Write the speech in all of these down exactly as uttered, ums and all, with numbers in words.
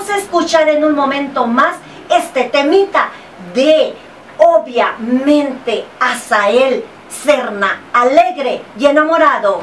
vamos a escuchar en un momento más este temita de, obviamente, Azael Serna, alegre y enamorado.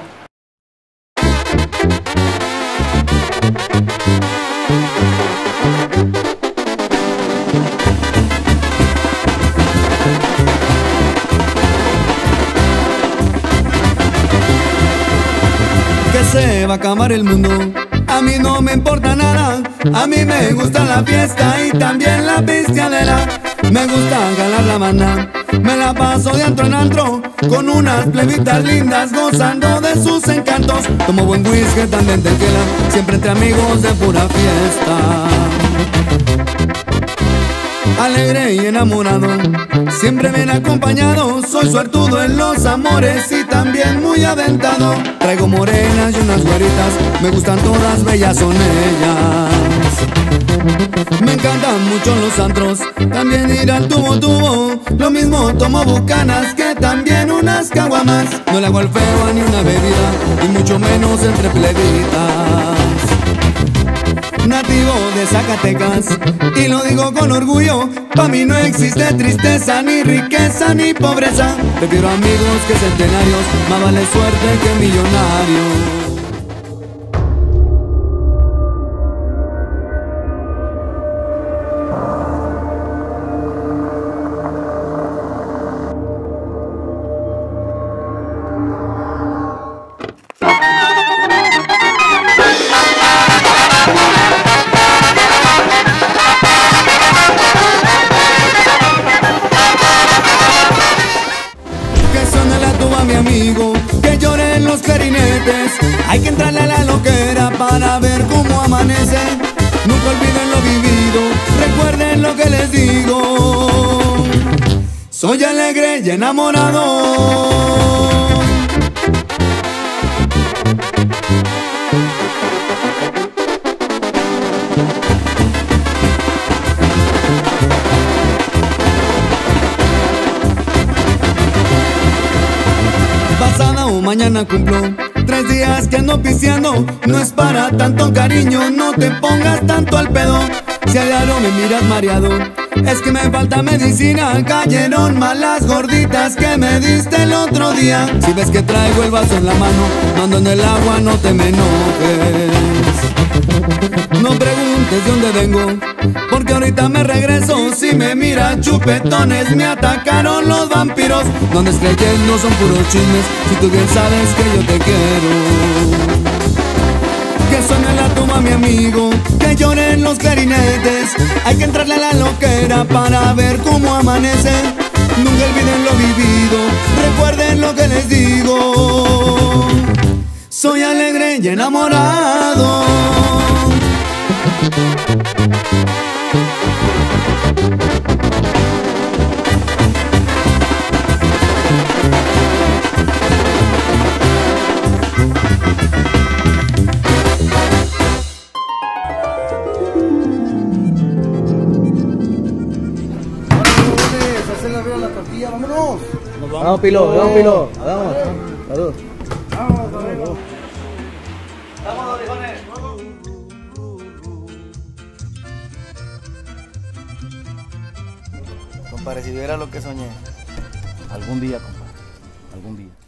Que se va a acabar el mundo, a mí no me importa nada. A mí me gusta la fiesta y también la pisteadera. Me gusta ganar la banda, me la paso de antro en antro, con unas plebitas lindas gozando de sus encantos. Tomo buen whisky, también tequila, siempre entre amigos de pura fiesta. Alegre y enamorado, siempre bien acompañado. Soy suertudo en los amores y también muy aventado. Traigo morenas y unas güeritas, me gustan todas, bellas son ellas. Me encantan mucho los antros, también ir al tubo tubo. Lo mismo tomo bucanas que también unas caguamas. No le hago el feo a ni una bebida, y mucho menos entre plebitas. Nativo de Zacatecas, y lo digo con orgullo, pa' mí no existe tristeza, ni riqueza, ni pobreza. Prefiero amigos que centenarios, más vale suerte que millonarios. Mi amigo, que lloren los clarinetes. Hay que entrarle a la loquera para ver cómo amanece. Nunca olviden lo vivido, recuerden lo que les digo. Soy alegre y enamorado. Pasada o mañana cumplo tres días que ando pisteando. No es para tanto cariño, no te pongas tanto al pedo. Si a diario me miras mareado, es que me falta medicina. Cayeron malas gorditas que me diste el otro día. Si ves que traigo el vaso en la mano, mando en el agua, no te me enojes. No preguntes de dónde vengo, porque ahorita me regreso. Si me miran chupetones, me atacaron los vampiros. No andes creyendo, son puros chismes, si tú bien sabes que yo te quiero. Que suene la tumba mi amigo, que lloren los clarinetes. Hay que entrarle a la loquera para ver cómo amanece. Nunca olviden lo vivido, recuerden lo que les digo. Soy alegre y enamorado. Vámonos. Vamos, Pilo, vamos, Pilo. Vamos. Salud. Vamos, vamos. Vamos, orejones. Compadre, si viera lo que soñé. Algún día, compadre. Algún día.